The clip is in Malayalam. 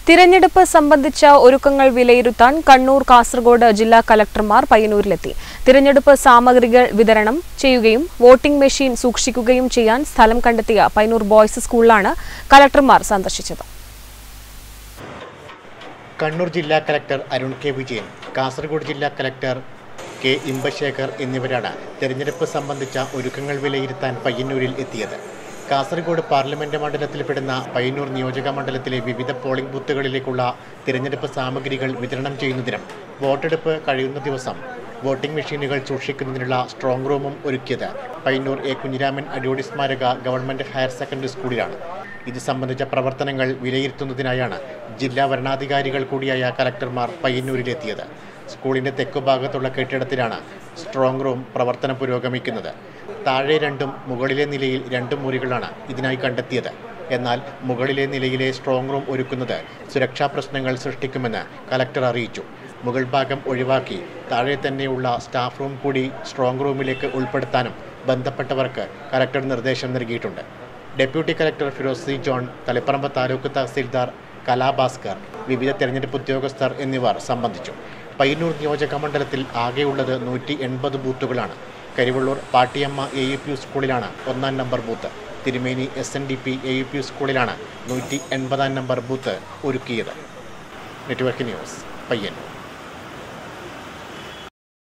തിരഞ്ഞെടുപ്പ് സംബന്ധിച്ച ഒരുക്കങ്ങൾ വിലയിരുത്താൻ കണ്ണൂർ, കാസർഗോഡ് ജില്ലാ കളക്ടർമാർ പയ്യന്നൂരിലെത്തി. തിരഞ്ഞെടുപ്പ് സാമഗ്രികൾ വിതരണം ചെയ്യുകയും വോട്ടിംഗ് മെഷീൻ സൂക്ഷിക്കുകയും ചെയ്യാൻ സ്ഥലം കണ്ടെത്തിയ പയ്യന്നൂർ ബോയ്സ് സ്കൂളിലാണ് കളക്ടർമാർ സന്ദർശിച്ചത്. കണ്ണൂർ ജില്ലാ കളക്ടർ അരുൺ കെ വിജയൻ, കാസർഗോഡ് ജില്ലാ കളക്ടർ കെ ഇമ്പശേഖർ എന്നിവരാണ് തിരഞ്ഞെടുപ്പ് സംബന്ധിച്ച ഒരുക്കങ്ങൾ വിലയിരുത്താൻ പയ്യന്നൂരിൽ എത്തിയത്. കാസർഗോഡ് പാർലമെന്റ് മണ്ഡലത്തിൽപ്പെടുന്ന പയ്യന്നൂർ നിയോജക മണ്ഡലത്തിലെ വിവിധ പോളിംഗ് ബൂത്തുകളിലേക്കുള്ള തിരഞ്ഞെടുപ്പ് സാമഗ്രികൾ വിതരണം ചെയ്യുന്നതിനും വോട്ടെടുപ്പ് കഴിയുന്ന ദിവസം വോട്ടിംഗ് മെഷീനുകൾ സൂക്ഷിക്കുന്നതിനുള്ള സ്ട്രോങ് റൂമും ഒരുക്കിയത് പയ്യന്നൂർ എ കുഞ്ഞിരാമൻ അടിയോടി സ്മാരക ഗവൺമെന്റ് ഹയർ സെക്കൻഡറി സ്കൂളിലാണ്. ഇത് സംബന്ധിച്ച പ്രവർത്തനങ്ങൾ വിലയിരുത്തുന്നതിനായാണ് ജില്ലാ വരണാധികാരികൾ കൂടിയായ കലക്ടർമാർ പയ്യന്നൂരിലെത്തിയത്. സ്കൂളിന്റെ തെക്കുഭാഗത്തുള്ള കെട്ടിടത്തിലാണ് സ്ട്രോങ് റൂം പ്രവർത്തനം പുരോഗമിക്കുന്നത്. താഴെ 2ഉം മുകളിലെ നിലയിൽ 2 മുറികളാണ് ഇതിനായി കണ്ടെത്തിയത്. എന്നാൽ മുകളിലെ നിലയിലെ സ്ട്രോങ് റൂം ഒരുക്കുന്നത് സുരക്ഷാ പ്രശ്നങ്ങൾ സൃഷ്ടിക്കുമെന്ന് കലക്ടർ അറിയിച്ചു. മുകൾ ഭാഗം ഒഴിവാക്കി താഴെ തന്നെയുള്ള സ്റ്റാഫ് റൂം കൂടി സ്ട്രോങ് റൂമിലേക്ക് ഉൾപ്പെടുത്താനും ബന്ധപ്പെട്ടവർക്ക് കലക്ടർ നിർദ്ദേശം നൽകിയിട്ടുണ്ട്. Deputy collector Firoz C John, Taliparamba taluk tahsildar Kalabhaskar, വിവിധ തെരഞ്ഞെടുപ്പ് ഉദ്യോഗസ്ഥർ എന്നിവർ സംബന്ധിച്ചു. പയ്യന്നൂർ നിയോജക മണ്ഡലത്തിൽ ആകെയുള്ളത് 180 ബൂത്തുകളാണ്. കരിവള്ളൂർ പാട്ടിയമ്മ AUP സ്കൂളിലാണ് 1-ാം number booth. Thirumeni SNDP AUP സ്കൂളിലാണ് 180-ാം നമ്പർ ബൂത്ത് ഒരുക്കിയത്. Network news, Payyanur.